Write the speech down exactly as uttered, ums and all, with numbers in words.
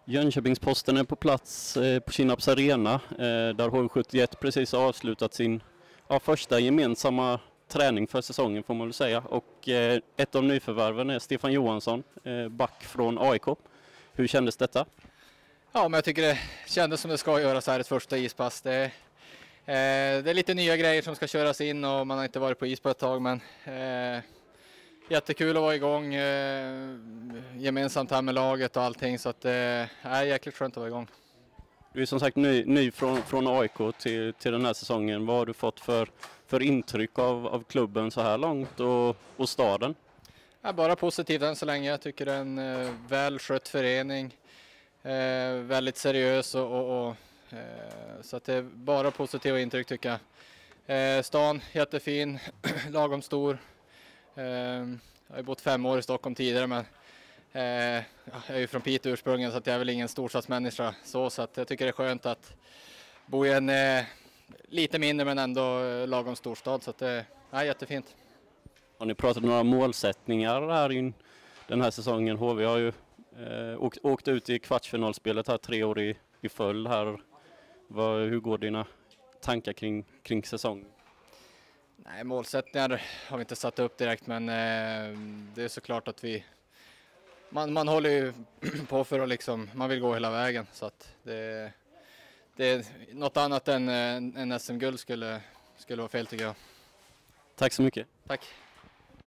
Jönköpingsposten är på plats eh, på Kinnarps arena eh, där H V sjuttioett precis har avslutat sin ja, första gemensamma träning för säsongen får man väl säga. Och eh, ett av nyförvärven är Stefan Johansson, eh, back från A I K. Hur kändes detta? Ja, men jag tycker det kändes som det ska göra så här ett första ispass. Det, eh, det är lite nya grejer som ska köras in och man har inte varit på is på ett tag, men eh, jättekul att vara igång eh, gemensamt här med laget och allting, så att det eh, är jäkligt skönt att vara igång. Du är som sagt ny, ny från, från A I K till, till den här säsongen. Vad har du fått för, för intryck av, av klubben så här långt och, och staden? Ja, bara positivt än så länge. Jag tycker det är en eh, väl skött förening. Eh, väldigt seriös och, och, och eh, så att det är bara positiva intryck tycker jag. Eh, stan jättefin, lagom stor. Eh, jag har bott fem år i Stockholm tidigare, men eh, jag är ju från Piteå ursprungligen, så att jag är väl ingen storstadsmänniska så, så att jag tycker det är skönt att bo i en eh, lite mindre men ändå eh, lagom storstad, så att det är jättefint. Har ni pratat om några målsättningar här in den här säsongen? H V har ju eh, åkt, åkt ut i kvartsfinalspelet här tre år i, i följd här. Vad, hur går dina tankar kring, kring säsongen? Nej, målsättningar har vi inte satt upp direkt, men eh, det är såklart att vi man, man håller ju på för att liksom, man vill gå hela vägen, så att det, det är något annat än en S M-guld skulle, skulle vara fel tycker jag. Tack så mycket. Tack.